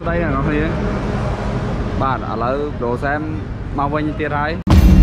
đây là nó thì bạn ở lại đồ xem mau vay như tiền ai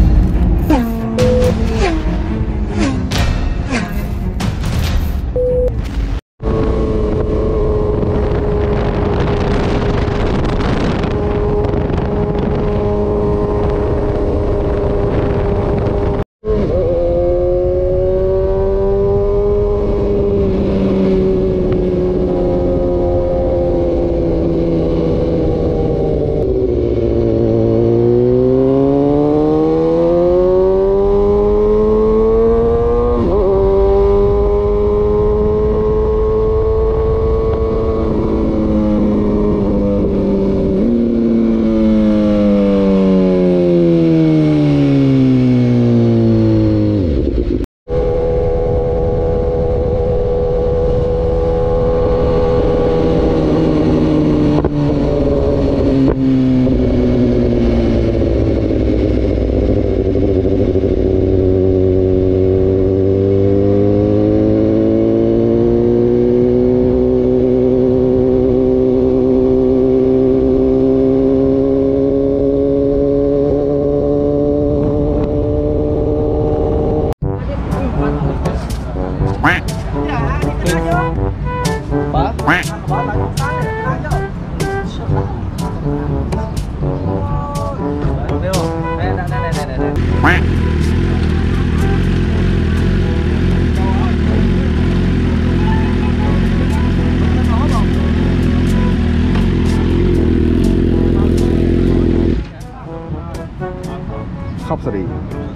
khóc sao đi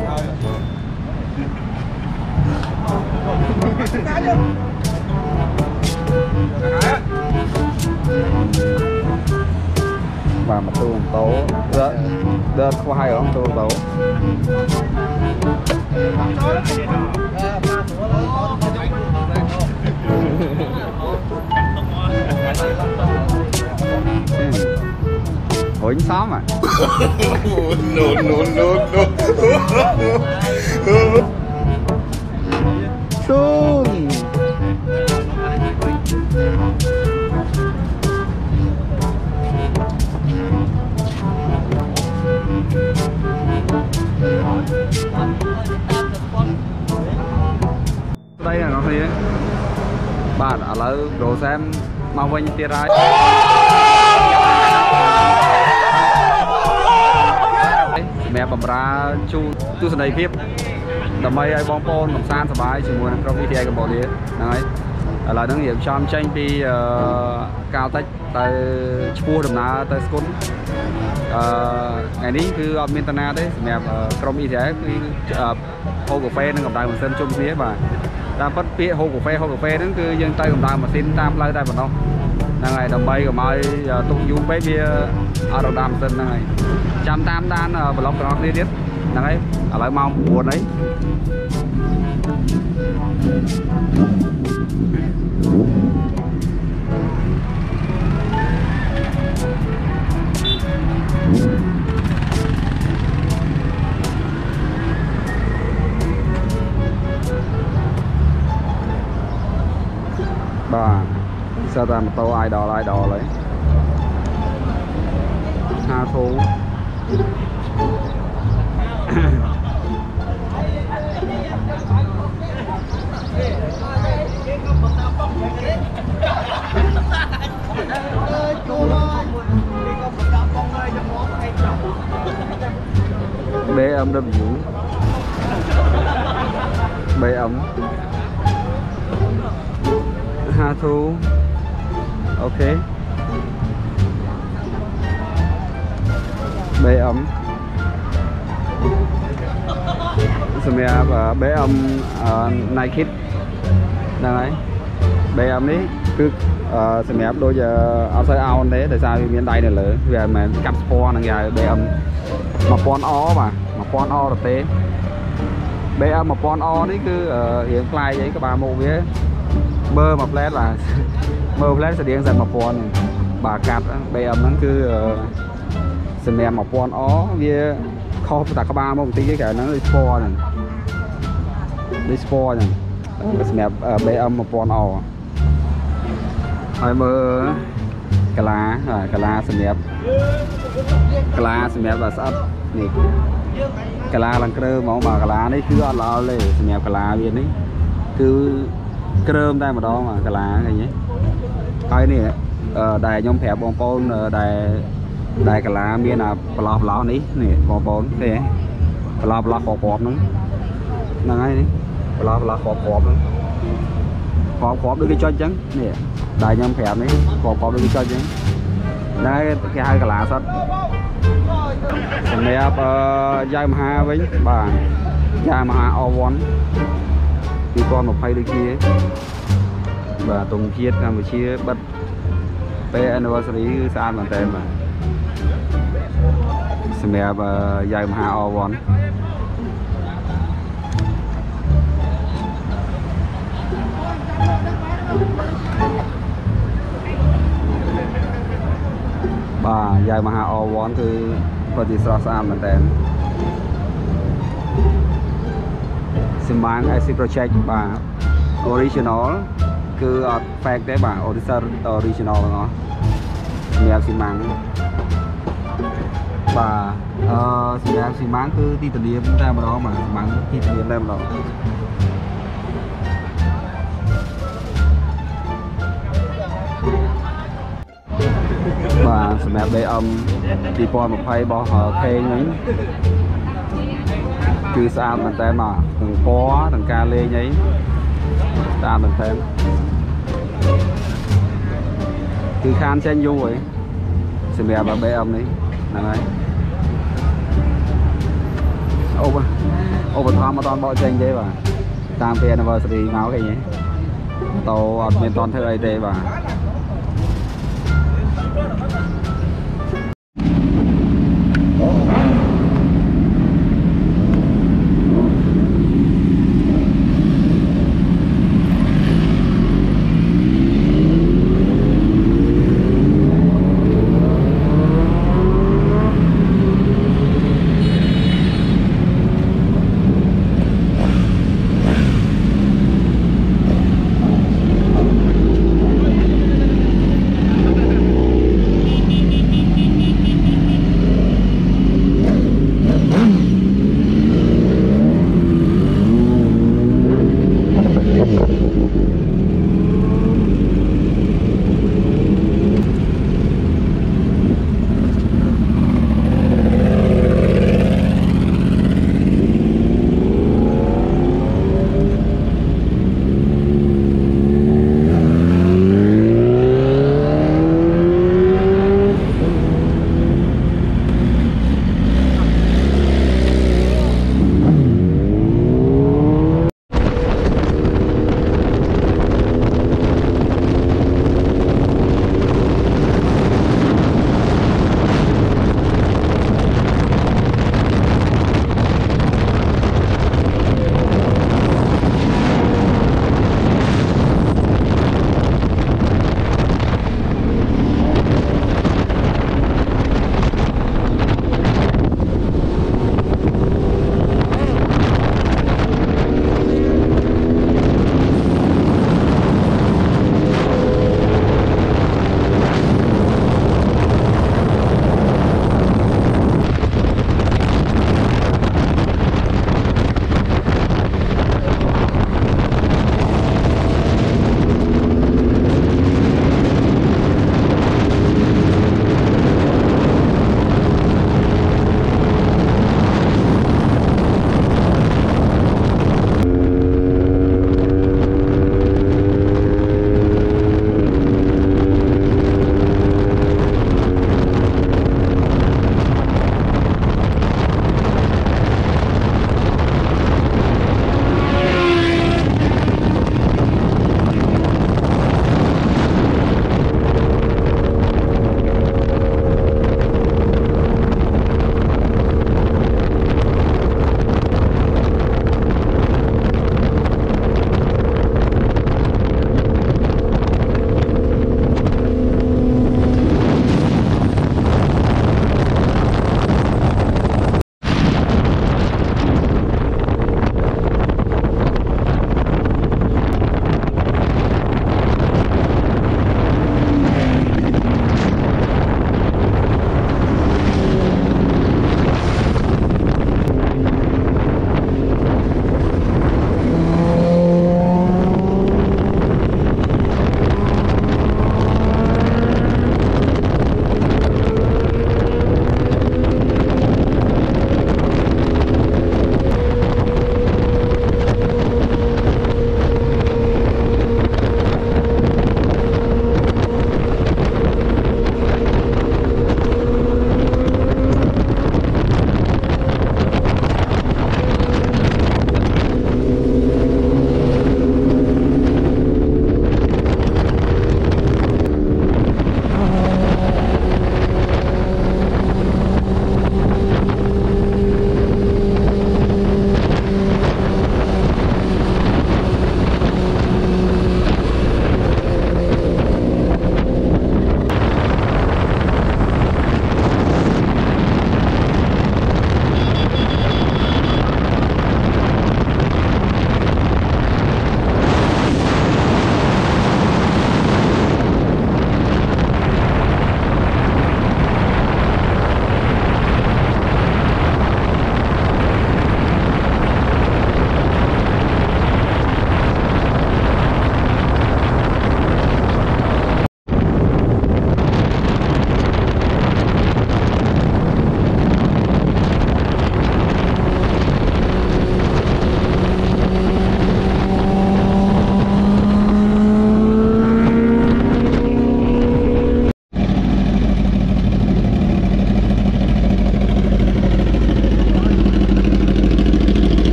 và mặt tu tố đợt có hay không tu tố ủa anh xóm à no no no no xuống đây là nó thì bạn ở lại đồ xem mau vay như tiền ai mẹ bầm ra chu tu sân đầy phép đầm mây ai bom pon làm san sờ bái chỉ muốn làm trong video cái bộ đấy này là năng nghiệm trong tranh pi cao tách tại chua đầm ná tại school ngàyนี้คือมินตนาได้แม่กรมอีแท้คือโฮกาแฟนั่งกับได้เหมือนเส้นจุ่มนี้บ่าตามพัดเปียโฮกาแฟนั่นคือยังใต้กับได้มาสิ้นตามไล่ได้บ่เนาะนั่งไงดำใบกับไม้ตุกยูไปเบียเอาดำเส้นนั่งไงจำตามด้านบล็อกน้องนิดนั่งไงอะไรเมาปวดđấy bà sao ta mà tô ai đò lấy ha thú bê âm đâm dữ bê ấm ha thu ok bê ấm và bê âm Nike này bê âm đấy cứ xem ép đôi giờ áo sợi ao đấy tại sao miền Tây này lớn về mà cắt sport này dài bê âm mà pon ó mà pon ó là té bê âm mà pon ó đấy cứ hiện fly vậy các bà mua với mơ mà flash là mơ flash sẽ điện dần mà pon bà cắt bê âm nó cứ xem em mà pon ó với kho tại các bà một tí cái cả nó đi sport này xem em bê âm mà pon ó ai mơ កាឡាកាឡាសម្រាប់កាឡាសម្រាប់ស្អិតនេះកាឡាឡើងគ្រើហ្មងបាទកាឡានេះគឺអត់ល្អទេសម្រាប់កាឡាវានេះគឺគ្រើមតែម្ដងកាឡាឃើញទេហើយនេះដែលខ្ញុំប្រាប់បងប្អូនដែលកាឡាមានប្រឡោះនេះនេះបងប្អូនទេប្រឡោះគ្រាប់ហ្នឹងហើយនេះប្រឡោះគ្រាប់ហ្នឹងគ្រាប់ដូចគេចុចអញ្ចឹងនេះដែលខ្ញុំប្រាប់នេះគ្រាប់ដូចគេចុចអញ្ចឹងហ្នឹងគេហៅកាឡាសុតសម្រាប់យ៉ាមហាវិញបាទយ៉ាមហា R1 2020ដូចជាបាទទង់ជាតិកម្ពុជាបិទពេល anniversary គឺស្អាតមែនតើបាទសម្រាប់យ៉ាមហា R1 បាទយ៉ាមហា R1 គឺពិតជាស្រស់ស្អាតមែនតើសម្បាំង AC Project បាទ original គឺអត់ fake ទេបាទ original ទាំងអស់សម្រាប់សម្បាំងបាទសម្រាប់សម្បាំងគឺទីទលាមតែម្ដងបាទសម្បាំងទីទលាមតែម្ដងបាទសម្រាប់ BM 2020របស់ខេងហ្នឹងគឺស្អាតមែនតើមកទាំងពណ៌ទាំងការលេងអីស្អាតមែនតើគឺខានចេញយូរហើយសម្រាប់ BM នេះហ្នឹងហើយឧបត្ថម្ភអត់តបកចេញទេបាទតាមពេល anniversary មកឃើញទេតោអត់មានតន់ធ្វើអីទេបាទ